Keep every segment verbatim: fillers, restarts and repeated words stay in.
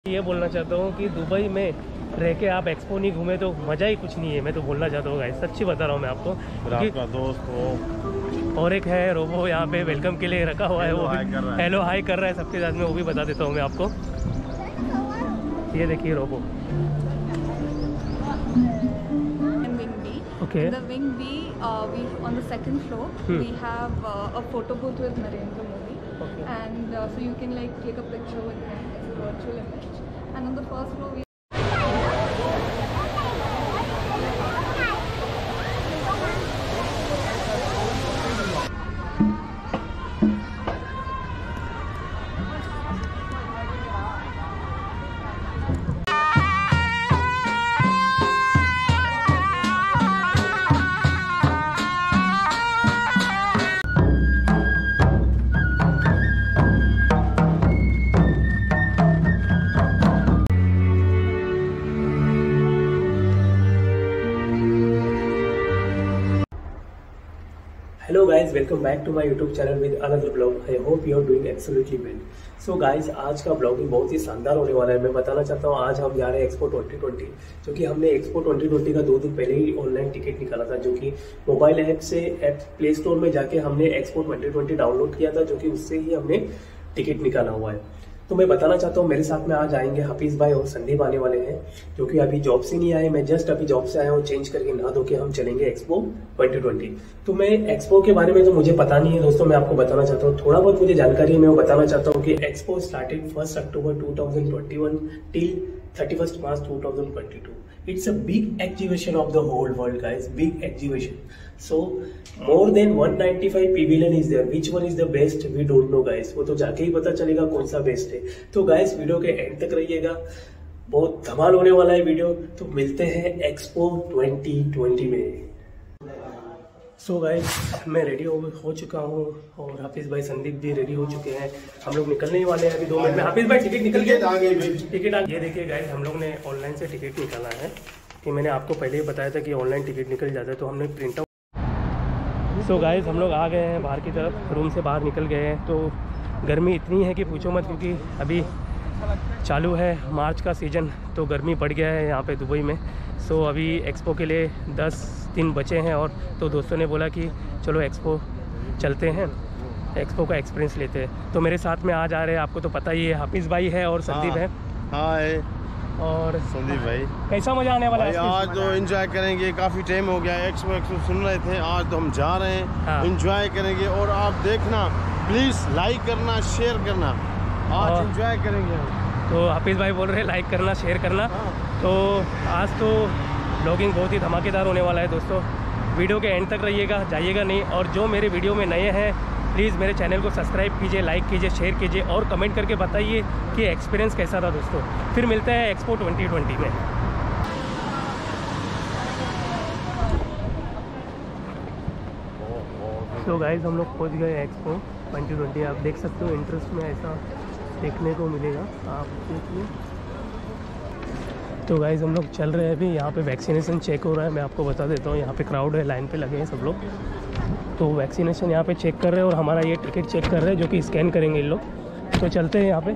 ये बोलना चाहता हूँ कि दुबई में रह के आप एक्सपो नहीं घूमे तो मज़ा ही कुछ नहीं है। मैं तो बोलना चाहता हूँ गाइस, सच्ची बता रहा हूँ मैं आपको। आपका दोस्त हो और एक है रोबो यहाँ पे वेलकम के लिए रखा हुआ है, वो हेलो हाई कर रहा है सबके साथ में, वो भी बता देता हूँ मैं आपको। ये देखिए robo. Okay. In the wing B, uh, we on the second floor hmm. we have uh, a photo booth with Narendra Modi, okay. and uh, so you can like click a picture with him as a virtual image. And on the first floor we hello guys, welcome back to my YouTube channel with another blog. I hope you are doing absolutely well. So guys, आज का blogging बहुत ही शानदार होने वाला है। मैं बताना चाहता हूँ आज हम जा रहे हैं एक्सपो ट्वेंटी ट्वेंटी, जो कि हमने एक्सपो ट्वेंटी ट्वेंटी का दो दिन पहले ही ऑनलाइन टिकट निकाला था, जो कि मोबाइल ऐप से ऐप प्ले स्टोर में जाके हमने एक्सपो ट्वेंटी ट्वेंटी डाउनलोड किया था, जो कि उससे ही हमने टिकट निकाला हुआ है। तो मैं बताना चाहता हूँ मेरे साथ में आज आएंगे हाफिज भाई और संदीप आने वाले हैं, जो कि अभी जॉब से नहीं आए। मैं जस्ट अभी जॉब से आया हूँ, चेंज करके नहा धो के हम चलेंगे एक्सपो ट्वेंटी ट्वेंटी। तो मैं एक्सपो के बारे में तो मुझे पता नहीं है दोस्तों, मैं आपको बताना चाहता हूँ, थोड़ा बहुत मुझे जानकारी है। मैं बताना चाहता हूँ कि expo started first October two thousand twenty one till thirty first March two thousand twenty two. It's a big exhibition of the whole world, guys. Big exhibition. So more than one ninety-five pavilion is there. Which one is the best? We don't know, guys. वो तो जाके ही पता चलेगा कौन सा best है। तो guys, video के एंड तक रहिएगा, बहुत धमाल होने वाला है वीडियो। तो मिलते हैं एक्सपो ट्वेंटी ट्वेंटी में। सो so गाइस, मैं रेडी हो, हो चुका हूँ और हाफिज भाई संदीप भी रेडी हो चुके हैं। हम लोग निकलने ही वाले हैं अभी दो मिनट में। हाफिज भाई टिकट निकल गया? टिकट आ ये देखिए गाइस, हम लोग ने ऑनलाइन से टिकट निकाला है कि मैंने आपको पहले ही बताया था कि ऑनलाइन टिकट निकल जाता है, तो हमने प्रिंट आउट। सो गाइस, हम लोग आ गए हैं बाहर की तरफ, रूम से बाहर निकल गए हैं। तो गर्मी इतनी है कि पूछो मत, क्योंकि अभी चालू है मार्च का सीज़न, तो गर्मी बढ़ गया है यहाँ पे दुबई में। सो so, अभी एक्सपो के लिए दस दिन बचे हैं, और तो दोस्तों ने बोला कि चलो एक्सपो चलते हैं, एक्सपो का एक्सपीरियंस लेते हैं। तो मेरे साथ में आज आ रहे हैं, आपको तो पता ही है, हाफिज भाई है और संदीप है। हाय और संदीप भाई, कैसा मज़ा आने वाला है आज? तो एंजॉय करेंगे, काफ़ी टाइम हो गया एक्सपो एक्सपो सुन रहे थे, आज तो हम जा रहे हैं, एंजॉय करेंगे। और आप देखना, प्लीज़ लाइक करना, शेयर करना, आज एंजॉय करेंगे। तो हाफिज भाई बोल रहे हैं लाइक करना, शेयर करना। तो आज तो ब्लॉगिंग बहुत ही धमाकेदार होने वाला है दोस्तों, वीडियो के एंड तक रहिएगा, जाइएगा नहीं। और जो मेरे वीडियो में नए हैं, प्लीज़ मेरे चैनल को सब्सक्राइब कीजिए, लाइक कीजिए, शेयर कीजिए और कमेंट करके बताइए कि एक्सपीरियंस कैसा था दोस्तों। फिर मिलते हैं एक्सपो ट्वेंटी ट्वेंटी में। तो गाइज, हम लोग पहुँच गए एक्सपो ट्वेंटी ट्वेंटी। आप देख सकते हो इंटरेस्ट में ऐसा देखने को मिलेगा, आप देखिए। तो गाइज़, हम लोग चल रहे हैं अभी, यहाँ पे वैक्सीनेशन चेक हो रहा है। मैं आपको बता देता हूँ, यहाँ पे क्राउड है, लाइन पे लगे हैं सब लोग। तो वैक्सीनेशन यहाँ पे चेक कर रहे हैं और हमारा ये टिकट चेक कर रहे हैं, जो कि स्कैन करेंगे इन लोग। तो चलते हैं यहाँ पे,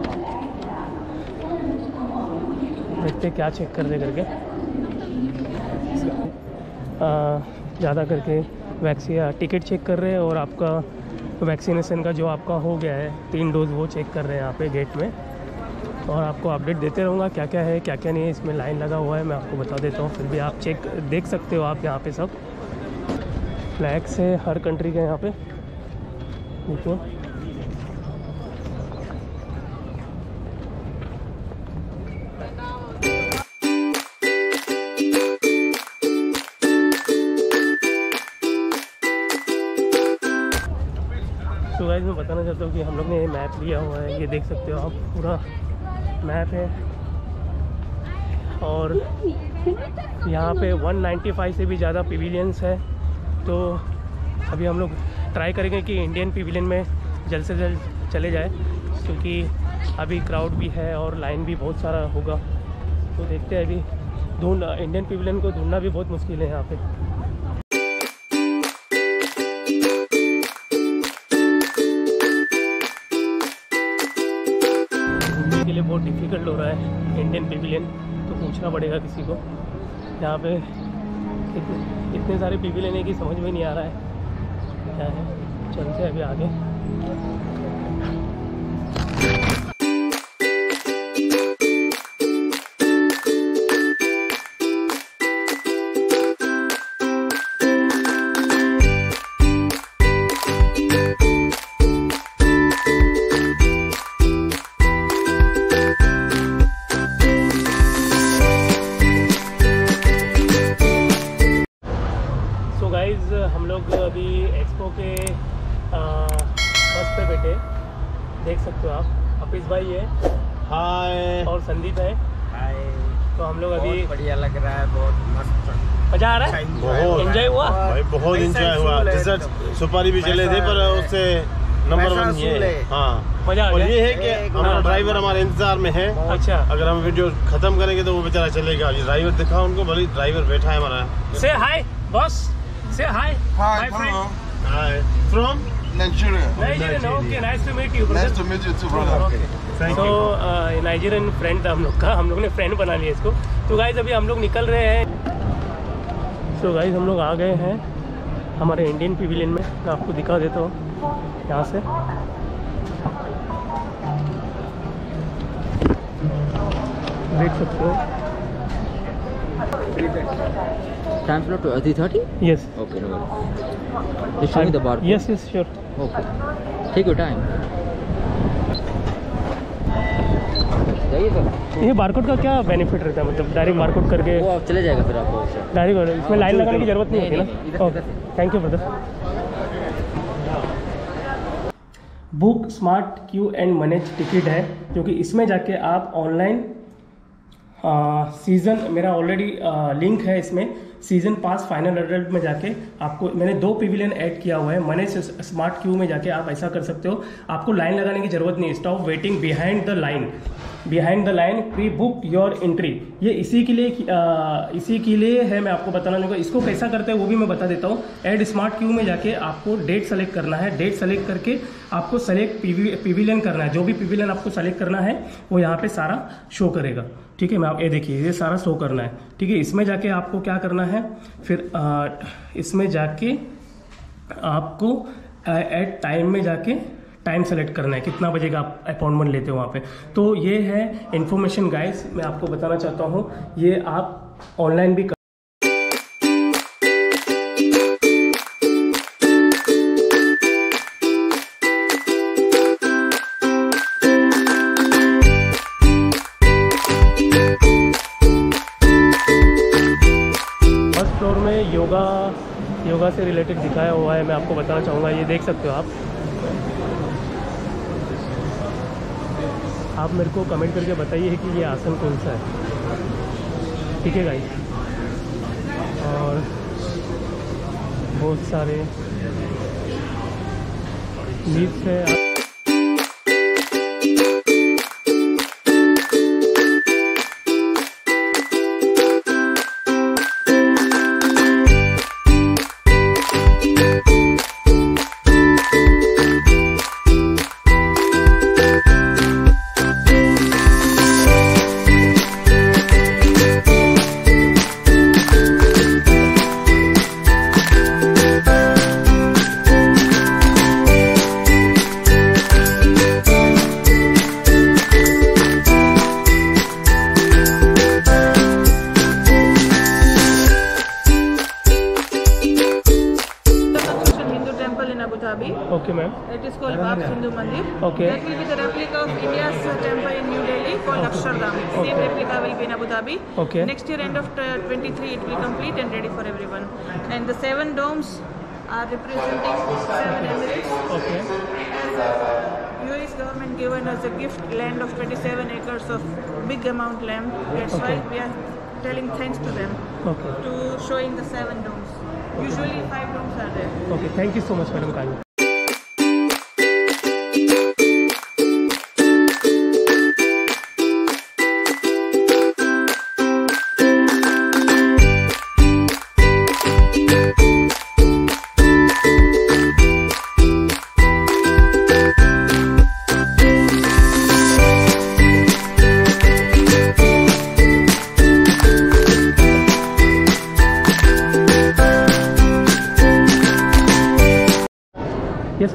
देखते क्या चेक कर रहे करके। ज़्यादा करके वैक्सीन टिकट चेक कर रहे हैं, और आपका वैक्सीनेशन का जो आपका हो गया है तीन डोज, वो चेक कर रहे हैं यहाँ पे गेट में। और आपको अपडेट देते रहूँगा क्या क्या है क्या क्या नहीं है। इसमें लाइन लगा हुआ है, मैं आपको बता देता हूँ, फिर भी आप चेक देख सकते हो। आप यहाँ पे सब फ्लैग्स है हर कंट्री के यहाँ पे, देखो। तो गाइस, मैं बताना चाहता हूँ कि हम लोग ने ये मैप लिया हुआ है, ये देख सकते हो आप, पूरा मैप है। और यहाँ पे वन नाइन्टी फाइव से भी ज़्यादा पवेलियंस है। तो अभी हम लोग ट्राई करेंगे कि इंडियन पवेलियन में जल्द से जल्द चले जाए, क्योंकि अभी क्राउड भी है और लाइन भी बहुत सारा होगा। तो देखते हैं, अभी ढूंढ इंडियन पवेलियन को ढूंढना भी बहुत मुश्किल है यहाँ पे। बहुत डिफ़िकल्ट हो रहा है इंडियन पेविलियन, तो पूछना पड़ेगा किसी को। यहाँ पे इतने इतने सारे पेविलियन है कि समझ में नहीं आ रहा है क्या है। चलते हैं अभी आगे। हम लोग अभी एक्सपो के बस पे बैठे, देख सकते हो आप। हफीज भाई है, हाय, और संदीप है, हाय। तो हम लोग अभी बहुत बढ़िया लग रहा है, बहुत मस्त, मजा आ रहा है, बहुत एंजॉय हुआ भाई, बहुत एंजॉय हुआ। डिजर्ट सुपारी भी चले थे पर उससे नंबर वन ये, हाँ मजा आ और गया। ये है कि हमारा ड्राइवर हमारे इंतजार में है। अच्छा, अगर हम वीडियो खत्म करेंगे तो वो बेचारा चलेगा। ये ड्राइवर दिखा उनको, भले ड्राइवर बैठा है हमारा। से हाय बॉस, से hi my friend, hi from Nigeria. Nigerian. Okay, nice to meet you Nice to meet you too, brother. Okay, thank to you. Nigerian friend था हम लोग का, हम लोग ने फ्रेंड बना लिया इसको। तो गाइज अभी हम लोग निकल रहे हैं। सो गाइज हम लोग आ गए हैं हमारे इंडियन पेविलियन में। मैं आपको दिखा देता हूँ यहाँ से। देख सकते हो। Time slot to three thirty? Yes Okay, no worries. Just show me the barcode. Yes yes sure. Okay. Take your time. जाइए सर। ये बारकोड का क्या बेनिफिट रहता है, मतलब डायरेक्ट बारकोड करके वो आप चले जाएगा फिर आपको उससे। डायरेक्ट, इसमें लाइन लगाने की जरूरत नहीं नहीं, होती नहीं, नहीं, ना। इधर- ओके, इधर से। Thank you brother. Book smart Q and manage ticket है, जो कि इसमें जाके आप ऑनलाइन सीज़न, मेरा ऑलरेडी लिंक है इसमें, सीज़न पास फाइनल रिजल्ट में जाके आपको मैंने दो पेविलियन ऐड किया हुआ है। मैंने स्मार्ट क्यू में जाके आप ऐसा कर सकते हो, आपको लाइन लगाने की जरूरत नहीं। Stop waiting behind the line, behind the line pre book your entry. ये इसी के लिए आ, इसी के लिए है, मैं आपको बताना चाहूँगा। इसको कैसा करते हैं वो भी मैं बता देता हूँ। ऐड स्मार्ट क्यू में जाके आपको डेट सेलेक्ट करना है। डेट सेलेक्ट करके आपको सेलेक्ट पेविलियन करना है। जो भी पेविलियन आपको सेलेक्ट करना है वो यहाँ पे सारा शो करेगा। ठीक है, मैं आप ये देखिए, ये सारा शो करना है। ठीक है, इसमें जाके आपको क्या करना है फिर, आ, इसमें जाके आपको एट टाइम में जाके टाइम सेलेक्ट करना है, कितना बजे का आप अपॉइंटमेंट लेते हो वहाँ पे। तो ये है इन्फॉर्मेशन गाइस, मैं आपको बताना चाहता हूँ। ये आप ऑनलाइन भी कर फर्स्ट फ्लोर में योगा योगा से रिलेटेड दिखाया हुआ है, मैं आपको बताना चाहूँगा। ये देख सकते हो आप आप मेरे को कमेंट करके बताइए कि ये आसन कौन सा है। ठीक है गाइस, और बहुत सारे लीव्स है। Okay, ma'am. It is called Bab Sindhu Mandir. Okay. That will be the replica of India's uh, temple in New Delhi called Okay. Akshardham. Same Okay. replica will be in Abu Dhabi. Okay. Next year, end of uh, twenty-three, it will complete and ready for everyone. And the seven domes are representing seven emirates. Okay. As uh, U S government given us a gift land of twenty-seven acres of big amount land. That's Okay. why we are telling thanks to them Okay. to showing the seven domes. Usually five domes are there. Okay. Thank you so much, Madam Kanya.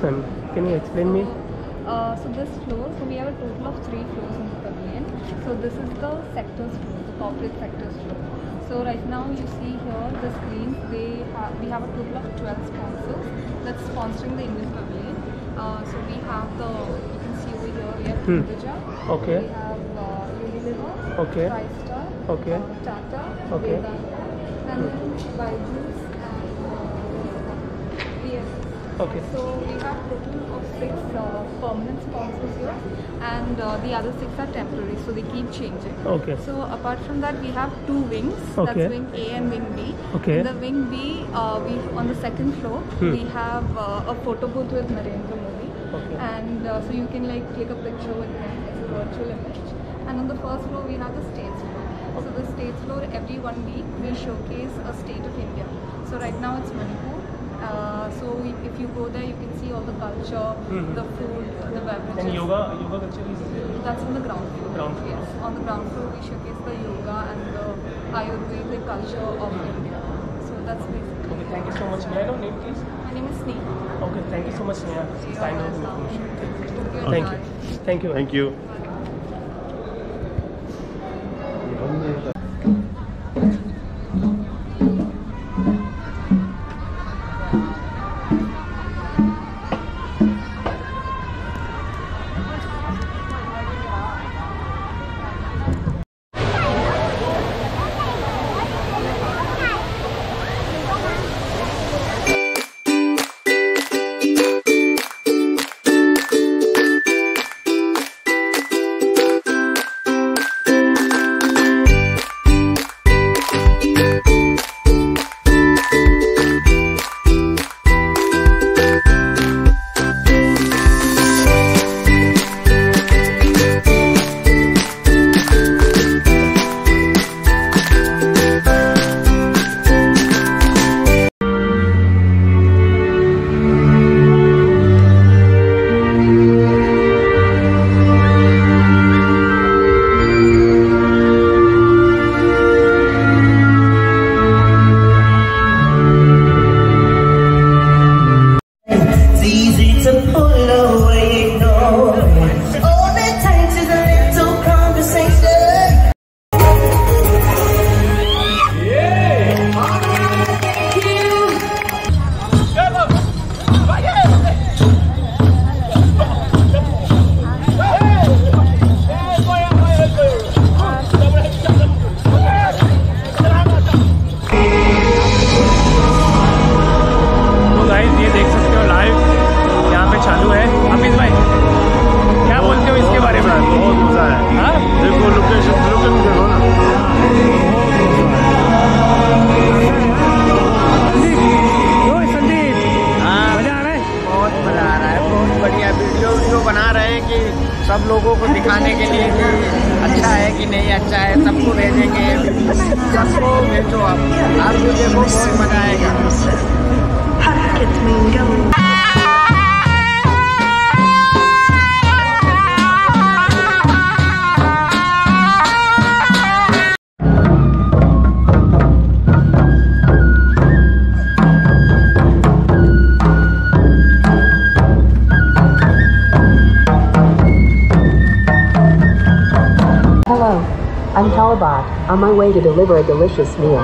ma'am. Can you explain me? Uh, so this floor, so we have a total of three floors in the pavilion. So this is the sectors floor, the corporate sectors floor. So right now you see here the screens. They have we have a total of twelve sponsors that's sponsoring the Indian pavilion. Uh, so we have the you can see over here we have Hmm. Hinduja. Okay. We have uh, Unilever. Okay. TriStar. Okay. Uh, Tata. Okay. Vedanta, and then Byju's and uh, V S S. Okay. So we have total of six uh, permanent sponsors here, and uh, the other six are temporary, so they keep changing. Okay. So apart from that, we have two wings. Okay. That's wing A and wing B. Okay. In the wing B, uh, we on the second floor Hmm. we have uh, a photo booth with Narendra Modi, Okay. and uh, so you can like click a picture with him. It's a virtual image. And on the first floor, we have the stage floor. So the stage floor, every one week we showcase a state of India. So right now it's Manipur. Uh, so we, if you go there, you can see all the culture, Mhm. the food, the beverages. And yoga, yoga culture is That's on the ground floor. Ground floor. Yes, on the ground floor we showcase the yoga and the Ayurvedic culture of India. So that's basically. Okay, thank you so much. May I know name, please? My name is Sneha. Okay, thank you so much, Sneha. You're Kind of welcome. information. You're Thank you. welcome. Thank you. Thank you. सब लोगों को दिखाने के लिए कि अच्छा है कि नहीं अच्छा है, सबको भेजेंगे, सबको भेजो आप आप भी देखो, बहुत मजा आएगा। I'm Talabot, on my way to deliver a delicious meal.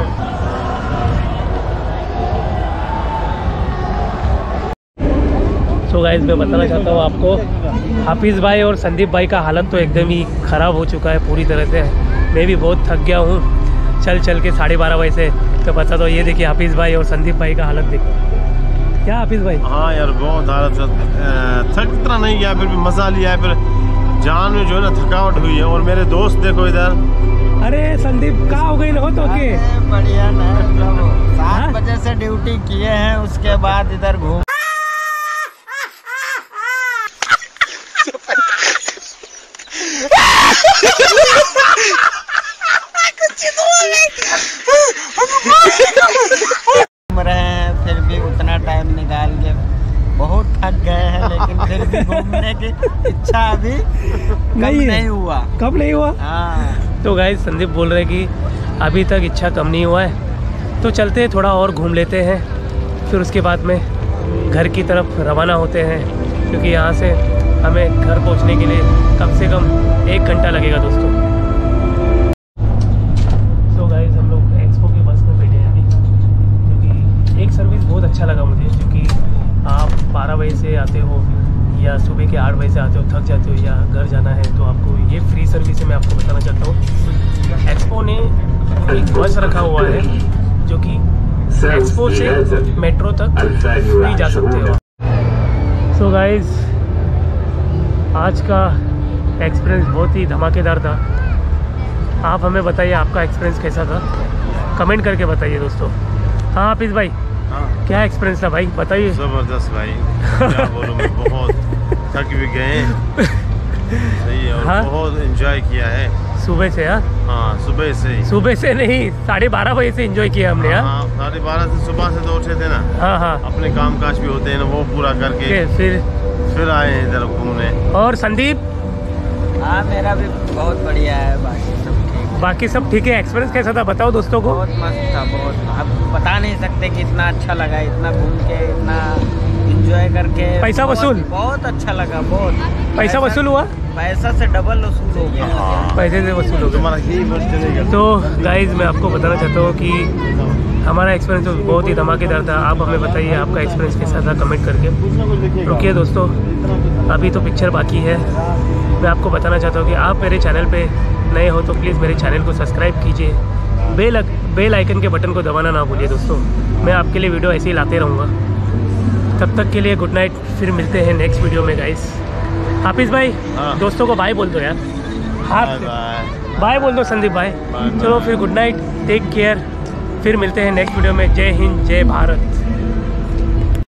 So guys मैं बताना चाहता हूँ आपको, हाफिज़ भाई और संदीप भाई का हालत तो एकदम ही ख़राब हो चुका है पूरी तरह से। मैं भी बहुत थक गया हूँ चल चल के साढ़े बारह बजे से। तो बता दो, ये देखिए हाफिज़ भाई और संदीप भाई का हालत देखो। क्या हाफिज़ भाई? हाँ यार बहुत हालत, थक इतना नहीं गया, फिर भी मज़ा लिया है, फिर जान में जो है ना थकावट हुई है। और मेरे दोस्त देखो इधर। अरे संदीप कहाँ हो गई हो तो के? बढ़िया ना, सात बजे से ड्यूटी किए हैं, उसके बाद इधर घूम रहे हैं, फिर भी उतना टाइम निकाल के बहुत थक गए हैं, लेकिन फिर भी घूमने की इच्छा अभी कम नहीं, नहीं हुआ। कब नहीं हुआ? हाँ। तो गाइस संदीप बोल रहे कि अभी तक इच्छा कम नहीं हुआ है, तो चलते हैं थोड़ा और घूम लेते हैं, फिर उसके बाद में घर की तरफ रवाना होते हैं, क्योंकि यहाँ से हमें घर पहुँचने के लिए कम से कम एक घंटा लगेगा दोस्तों। सो गाइस हम लोग एक्सपो की बस में बैठे हैं अभी, क्योंकि एक सर्विस बहुत अच्छा लगा मुझे, क्योंकि आप बारह बजे से आते हो या सुबह के आठ बजे से आते हो, थक जाते हो या घर जाना है, तो आपको ये फ्री सर्विस है। मैं आपको बताना चाहता हूँ एक्सपो ने एक बस रखा हुआ है जो कि एक्सपो से मेट्रो तक फ्री जा सकते हो। सो गाइस आज का एक्सपीरियंस बहुत ही धमाकेदार था। आप हमें बताइए आपका एक्सपीरियंस कैसा था, कमेंट करके बताइए दोस्तों। हाँ हाफिज़ भाई, हाँ। क्या एक्सपीरियंस था भाई, बताइए। ज़बरदस्त भाई, क्या बोलूं मैं, बहुत थक भी गए सही है, और हाँ? बहुत एंजॉय किया है सुबह से। हाँ हाँ सुबह से ही, सुबह से नहीं, साढ़े बारह बजे से एंजॉय किया हमने। हाँ हाँ साढ़े बारह से सुबह से तो उठे थे ना। हाँ हाँ अपने काम काज भी होते हैं ना, वो पूरा करके फिर फिर आए हैं इधर घूमने। और संदीप? हाँ मेरा भी बहुत बढ़िया है, बाकी सब ठीक। बाकी सब ठीक है। एक्सपीरियंस कैसा था बताओ दोस्तों को। बहुत मस्त था, बहुत, आप बता नहीं सकते कि इतना अच्छा लगा, इतना घूम के, इतना एंजॉय करके। पैसा बहुत- वसूल? बहुत अच्छा लगा, बहुत। पैसा वसूल हुआ? पैसा से डबल वसूल हो गया। पैसे से वसूल हो गया। तुम्हारा यही बस चलेगा। तो गाइज मैं आपको बताना चाहता हूँ कि हमारा एक्सपीरियंस तो बहुत ही धमाकेदार था। आप हमें बताइए आपका एक्सपीरियंस कैसा था, कमेंट करके। रुकिए दोस्तों, अभी तो पिक्चर बाकी है। मैं आपको बताना चाहता हूँ कि आप मेरे चैनल पे नए हो तो प्लीज़ मेरे चैनल को सब्सक्राइब कीजिए, बेल बेल आइकन के बटन को दबाना ना भूलिए दोस्तों। मैं आपके लिए वीडियो ऐसे ही लाते रहूँगा। तब तक के लिए गुड नाइट, फिर मिलते हैं नेक्स्ट वीडियो में गाइस। हाफिज़ भाई, हाँ। दोस्तों को बाय बोल दो यार। हाथ बाय बाय। बाय बोल दो संदीप भाई। बाय चलो बाय। फिर गुड नाइट, टेक केयर, फिर मिलते हैं नेक्स्ट वीडियो में। जय हिंद, जय भारत।